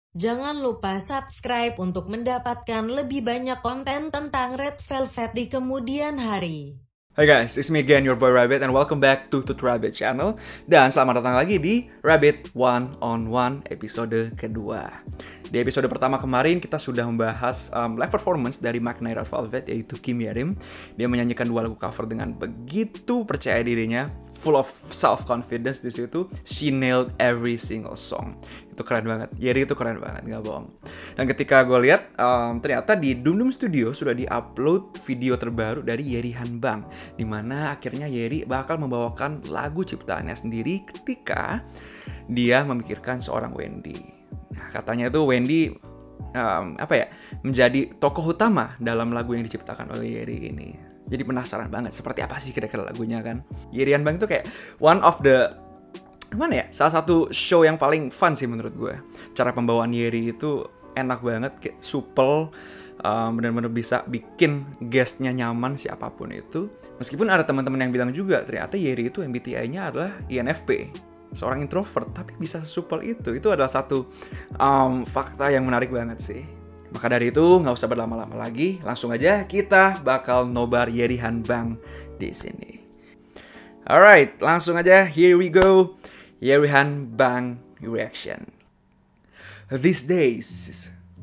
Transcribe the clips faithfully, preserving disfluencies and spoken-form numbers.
Jangan lupa subscribe untuk mendapatkan lebih banyak konten tentang Red Velvet di kemudian hari. Hai guys, it's me again, your boy Rabbit, and welcome back to Tut Rabbit channel. Dan selamat datang lagi di Rabbit One on One episode kedua. Di episode pertama kemarin kita sudah membahas um, live performance dari maknae Red Velvet, yaitu Kim Yerim. Dia menyanyikan dua lagu cover dengan begitu percaya dirinya, full of self-confidence di situ. She nailed every single song. Itu keren banget. Yeri itu keren banget, nggak bohong. Dan ketika gue lihat, um, ternyata di Dum Dum Studio sudah di-upload video terbaru dari Yeri Hanbang, dimana akhirnya Yeri bakal membawakan lagu ciptaannya sendiri ketika dia memikirkan seorang Wendy. Nah, katanya itu Wendy um, apa ya menjadi tokoh utama dalam lagu yang diciptakan oleh Yeri ini. Jadi penasaran banget seperti apa sih kira-kira lagunya kan. Yeri Hanbang itu kayak one of the Gimana ya, salah satu show yang paling fun sih menurut gue. Cara pembawaan Yeri itu enak banget, kayak supel, um, benar-benar bisa bikin guestnya nyaman siapapun itu. Meskipun ada teman-teman yang bilang juga ternyata Yeri itu M B T I-nya adalah I N F P, seorang introvert, tapi bisa supel itu. Itu adalah satu um, fakta yang menarik banget sih. Maka dari itu nggak usah berlama-lama lagi, langsung aja kita bakal nobar Yeri Hanbang di sini. Alright, langsung aja, here we go. Yeri Hanbang reaction. These days.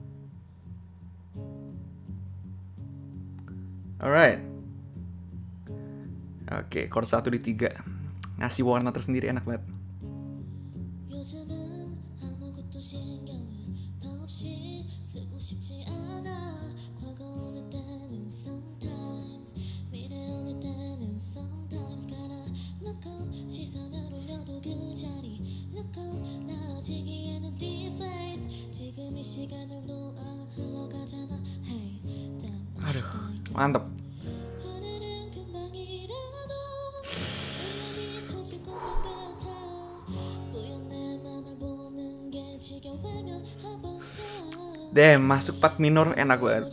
Alright. Oke, okay, chord satu di tiga. Ngasih warna tersendiri enak banget. Aduh, mantep. Damn, masuk part minor enak banget.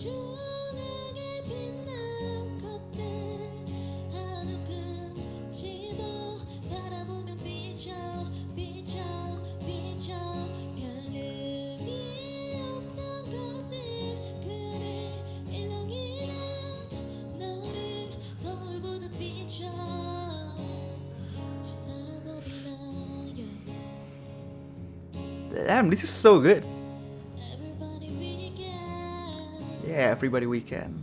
Damn, this is so good. Yeah, everybody we can.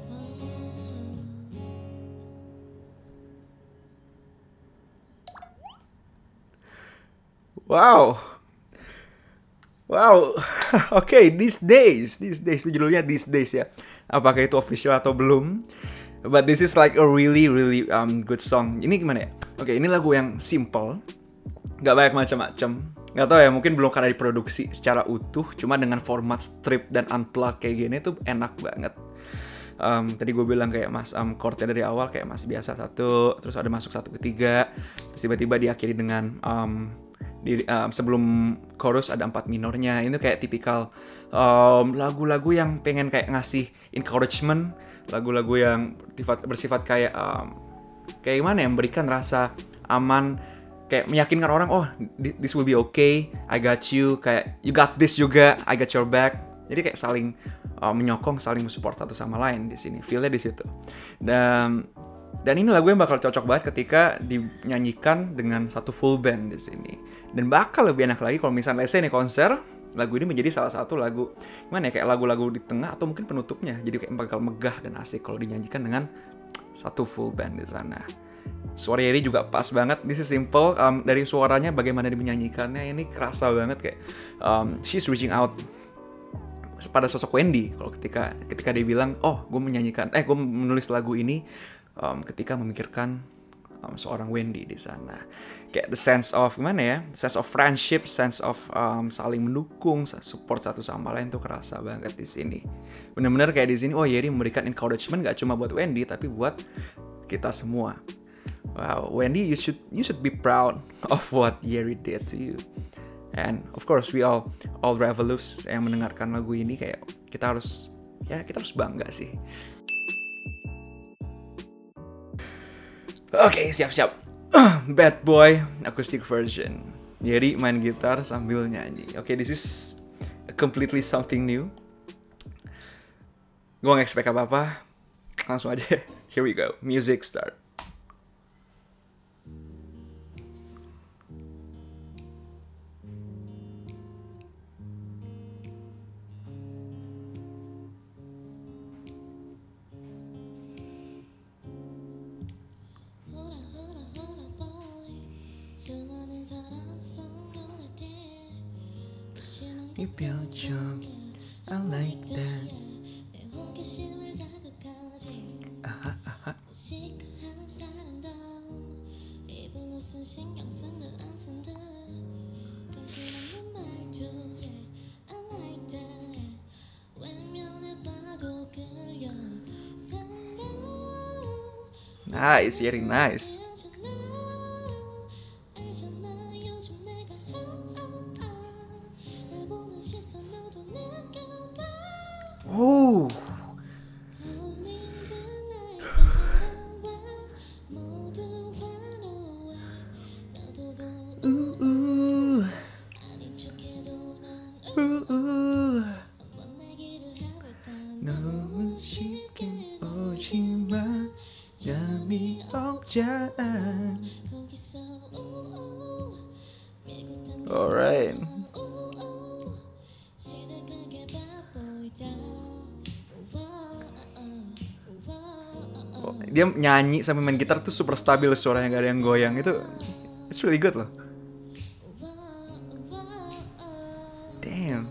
Wow. Wow. Oke, okay, these days, these days itu judulnya these days ya. Apakah itu official atau belum? But this is like a really really um good song. Ini gimana ya? Oke, okay, ini lagu yang simple, nggak banyak macam-macam. Nggak tahu ya, mungkin belum karena diproduksi secara utuh, cuma dengan format strip dan unplug kayak gini tuh enak banget. Um, tadi gue bilang kayak mas um, chordnya dari awal kayak masih biasa satu, terus ada masuk satu ketiga, terus tiba-tiba diakhiri dengan um, di, um, sebelum chorus ada empat minornya. Ini kayak tipikal um, lagu-lagu yang pengen kayak ngasih encouragement, lagu-lagu yang bersifat, bersifat kayak um, kayak gimana ya, memberikan rasa aman, kayak meyakinkan orang, oh this will be okay, I got you, kayak you got this juga, I got your back. Jadi kayak saling uh, menyokong, saling mensupport satu sama lain di sini. Feel-nya di situ. Dan dan ini lagu yang bakal cocok banget ketika dinyanyikan dengan satu full band di sini. Dan bakal lebih enak lagi kalau misalnya let's say nih konser, lagu ini menjadi salah satu lagu gimana ya, kayak lagu-lagu di tengah atau mungkin penutupnya. Jadi kayak bakal megah dan asik kalau dinyanyikan dengan satu full band di sana. Suara Yeri juga pas banget. This is simple. Um, dari suaranya, bagaimana dia menyanyikannya, ini kerasa banget kayak um, she's reaching out pada sosok Wendy. Kalau ketika ketika dia bilang, oh gue menyanyikan, eh gue menulis lagu ini um, ketika memikirkan um, seorang Wendy di sana. Kayak the sense of gimana ya, sense of friendship, sense of um, saling mendukung, support satu sama lain tuh kerasa banget di sini. Bener-bener kayak di sini, oh Yeri memberikan encouragement gak cuma buat Wendy tapi buat kita semua. Wow, Wendy, you should you should be proud of what Yeri did to you. And of course, we all all Revolus yang mendengarkan lagu ini kayak kita harus ya kita harus bangga sih. Oke, okay, siap-siap. Bad Boy acoustic version. Yeri main gitar sambil nyanyi. Oke, okay, this is completely something new. Gue gak expect apa-apa, langsung aja. Here we go, music start. 이 표정 I like that. 아하 아하. Nice, very nice. Oh. Ooh, ooh. Ooh, ooh. 너무 쉽게 오지 마. 잠이 없자. Alright. Oh, dia nyanyi sambil main gitar tuh super stabil, suaranya gak ada yang goyang. Itu it's really good loh. Damn.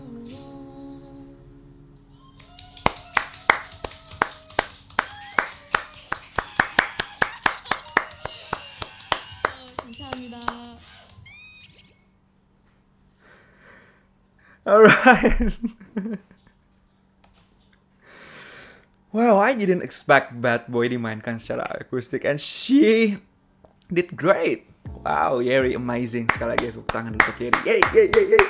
감사합니다. Alright. Wow, I didn't expect Bad Boy dimainkan secara akustik, and she did great. Wow, Yeri amazing. Sekali lagi tepuk tangan untuk Yeri. Yay, yay, yay, yay.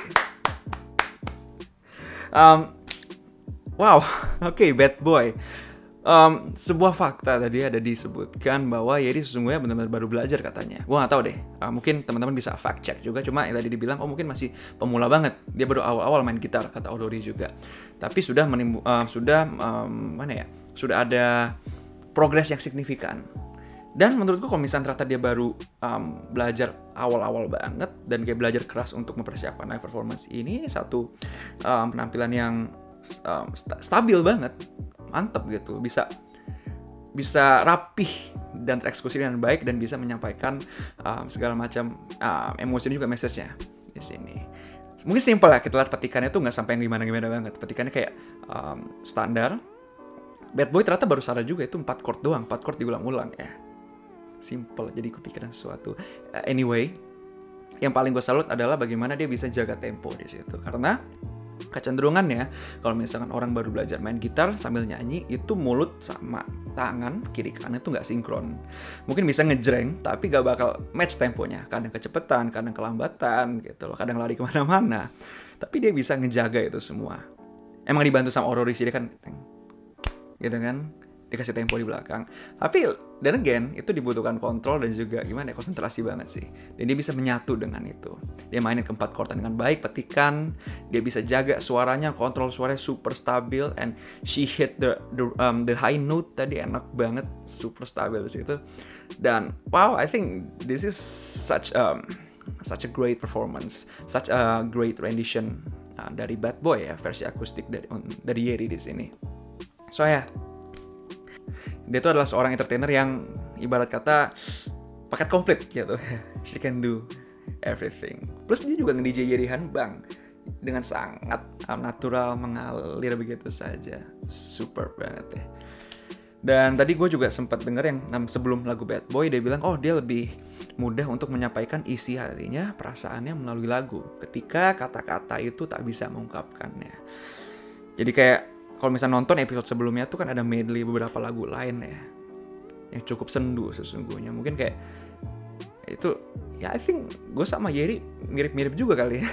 Um, wow, oke, okay, Bad Boy. Um, sebuah fakta tadi ada disebutkan bahwa Yeri sesungguhnya benar-benar baru belajar katanya. Gua nggak tahu deh. Uh, mungkin teman-teman bisa fact check juga. Cuma yang tadi dibilang, oh mungkin masih pemula banget. Dia baru awal-awal main gitar, kata Odori juga. Tapi sudah menimbu, uh, sudah um, mana ya? Sudah ada progres yang signifikan. Dan menurutku kalau misalnya ternyata dia baru um, belajar awal-awal banget dan kayak belajar keras untuk mempersiapkan live performance ini, satu um, penampilan yang um, sta- stabil banget. Mantap gitu, bisa bisa rapih dan tereksekusi dengan baik dan bisa menyampaikan um, segala macam um, emosi dan juga message-nya di sini. Mungkin simpel ya, kita lihat petikannya tuh nggak sampai yang gimana-gimana banget. Petikannya kayak um, standar. Bad Boy ternyata baru sadar juga itu empat chord doang, empat chord diulang-ulang ya. Simple, jadi kepikiran sesuatu. Uh, anyway, yang paling gue salut adalah bagaimana dia bisa jaga tempo di situ. Karena kecenderungannya kalau misalkan orang baru belajar main gitar sambil nyanyi, itu mulut sama tangan kiri kanan itu nggak sinkron. Mungkin bisa ngejreng tapi gak bakal match temponya. Kadang kecepatan, kadang kelambatan gitu loh, kadang lari kemana-mana. Tapi dia bisa ngejaga itu semua. Emang dibantu sama Odori sih, dia kan gitu kan, dikasih tempo di belakang. Tapi dan again itu dibutuhkan kontrol dan juga gimana ya, konsentrasi banget sih. Dan dia bisa menyatu dengan itu. Dia mainin keempat chord dengan baik, petikan, dia bisa jaga suaranya, kontrol suaranya super stabil, and she hit the the, um, the high note tadi enak banget, super stabil di situ. Dan wow, I think this is such um such a great performance, such a great rendition uh, dari Bad Boy ya, versi akustik dari dari Yeri di sini. So ya, yeah, dia tuh adalah seorang entertainer yang ibarat kata paket komplit gitu. She can do everything. Plus dia juga nge-D J Yeri Hanbang dengan sangat natural, mengalir begitu saja. Super banget ya. Dan tadi gue juga sempat denger yang sebelum lagu Bad Boy, dia bilang oh dia lebih mudah untuk menyampaikan isi hatinya, perasaannya melalui lagu ketika kata-kata itu tak bisa mengungkapkannya. Jadi kayak kalau misalnya nonton episode sebelumnya tuh kan ada medley beberapa lagu lain ya yang cukup sendu sesungguhnya. Mungkin kayak itu ya, I think gue sama Yeri mirip-mirip juga kali ya.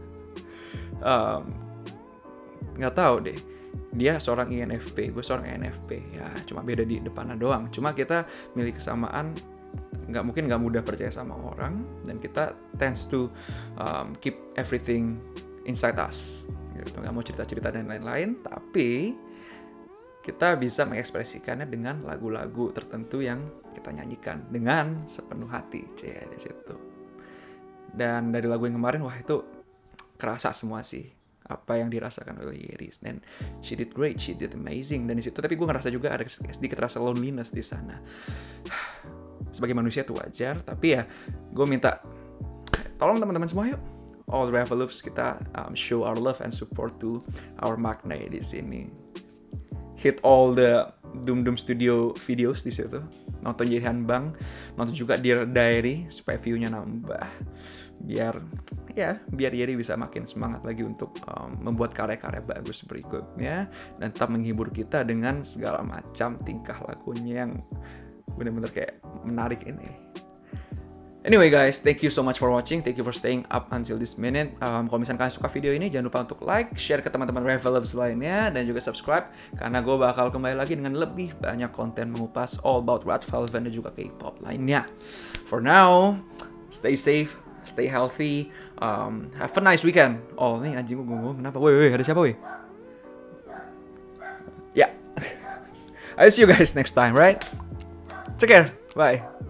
um, Nggak tahu deh. Dia seorang I N F P, gue seorang I N F P. Ya cuma beda di depannya doang. Cuma kita miliki kesamaan. Nggak mungkin nggak mudah percaya sama orang, dan kita tends to um, keep everything inside us gitu, nggak mau cerita-cerita dan lain-lain, tapi kita bisa mengekspresikannya dengan lagu-lagu tertentu yang kita nyanyikan dengan sepenuh hati, cie di situ. Dan dari lagu yang kemarin, wah itu kerasa semua sih apa yang dirasakan oleh Yeris, dan she did great, she did amazing dan di situ. Tapi gue ngerasa juga ada sedikit rasa loneliness di sana. Sebagai manusia itu wajar, tapi ya gue minta tolong teman-teman semua yuk, all Revoloops, kita um, show our love and support to our Magna di sini. Hit all the Doom Doom Studio videos di situ. Nonton Jirihan Bang, nonton juga Dear Diary supaya view-nya nambah. Biar ya, biar Yeri bisa makin semangat lagi untuk um, membuat karya-karya bagus berikutnya dan tetap menghibur kita dengan segala macam tingkah lakunya yang benar-benar kayak menarik ini. Anyway guys, thank you so much for watching. Thank you for staying up until this minute. Um, kalau misalnya kalian suka video ini, jangan lupa untuk like, share ke teman-teman Revoloops lainnya, dan juga subscribe. Karena gue bakal kembali lagi dengan lebih banyak konten mengupas all about Red Velvet dan juga K-pop lainnya. For now, stay safe, stay healthy, um, have a nice weekend. Oh, ini anjing gue ngomong, kenapa? Woi, woi, ada siapa woi? Ya. Yeah. I'll see you guys next time, right? Take care. Bye.